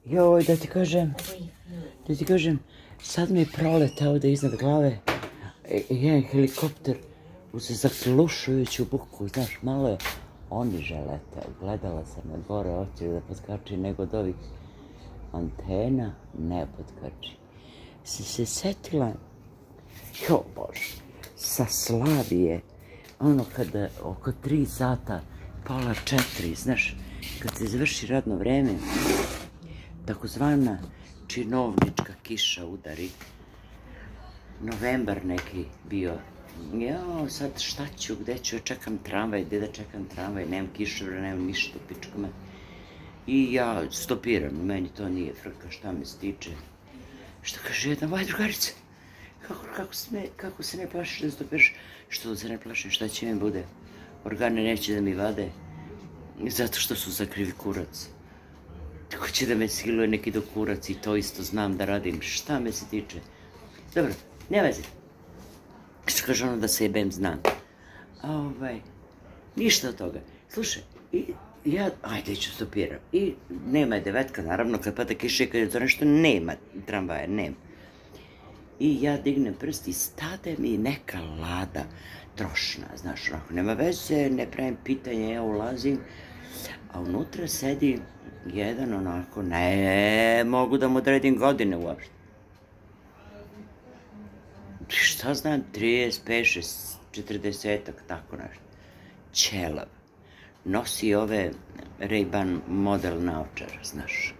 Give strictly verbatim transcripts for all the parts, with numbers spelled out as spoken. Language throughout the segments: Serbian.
Joj, da ti kažem, da ti kažem, sad mi je proletao ovde iznad glave jedan helikopter uz zaklušujuću buku, znaš, malo je oniže letao, gledala sam na gore, hoće da potkači nego od ovih antena, ne potkači. Si se setila, jo Bože, sa Slavije, ono kada oko tri sata, pola četiri, znaš, kad se završi radno vreme, takozvana činovnička kiša udari, novembar neki bio, jao, sad šta ću, gde ću, ja čekam tramvaj, gde da čekam tramvaj, nemam kišobra, nemam ništa u pičkama. I ja stopiram, meni to nije frka, šta me stiče. Šta kaže jedna moja drugarica, kako se ne plašiš da stopiraš, što se ne plašim, šta će mi bude, organe neće da mi vade, zato što su za krivi kurac. Tako će da me siluje neki do kurac i to isto znam da radim, šta me se tiče. Dobro, ne vezi. Što kaže ono da se jebem znam. Ovaj, ništa od toga. Slušaj, i ja, ajde ću stopiram. I nema je devetka, naravno, kad pada kiša i kad je to nešto, nema tramvaja, nema. I ja dignem prst i stade mi neka lada trošna, znaš, onako, nema veze, ne pravim pitanje, ja ulazim, a unutra sedi jedan onako, ne mogu da mu odredim godine uopšte. Šta znam, trideset pet, četrdesetak, tako nešto. Ćelav. Nosi ove Ray-Ban model naočara, znaš.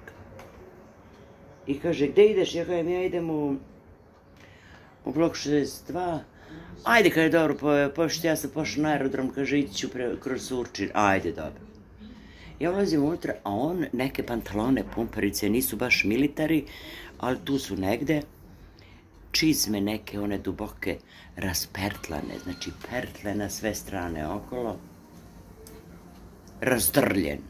I kaže, gde ideš? Ja kažem, ja idem u u blok šezdeset dva. Ajde, kaže, dobro, pošto ja sam pošao na aerodrom, kaže, ići ću kroz Surčin. Ajde, dobro. Ja ulazim unutra, a on neke pantalone, pumperice, nisu baš militari, ali tu su negde. Čizme neke, one duboke, raspertlane, znači pertle na sve strane okolo. Razdrljen.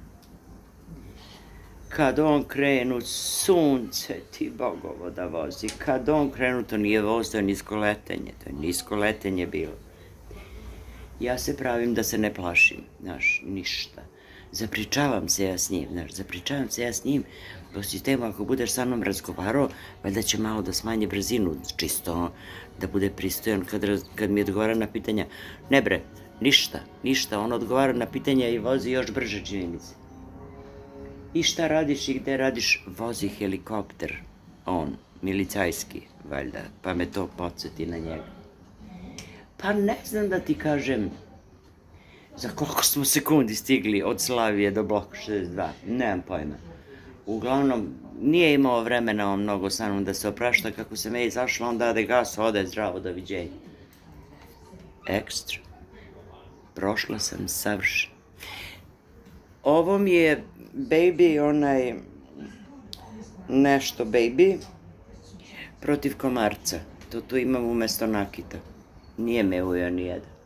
Kad on krenu, sunce ti bogovo da vozi. Kad on krenu, to nije voz, to je nisko letenje. To je nisko letenje bilo. Ja se pravim da se ne plašim, znaš, ništa. Zapričavam se ja s njim, znaš, zapričavam se ja s njim. Po sistemu, ako budeš sa mnom razgovarao, valjda će malo da smanje brzinu, čisto da bude pristojan kad mi odgovara na pitanja. Ne bre, ništa, ništa, on odgovara na pitanja i vozi još brže, čini mi se. I šta radiš i gde radiš, vozi helikopter, on, milicajski, valjda, pa me to podsjeti na njega. Pa ne znam da ti kažem, za koliko smo sekundi stigli od Slavije do bloka šezdeset dva, nemam pojma. Uglavnom, nije imao vremena on mnogo sa mnom da se oprašta, kako se me izašla, onda ade gas, ode zdravo, doviđenja. Ekstra. Prošla sam savršen. Ovo mi je baby, onaj, nešto baby, protiv komarca. To tu imam umesto nakita. Nije me ujeo nijedan.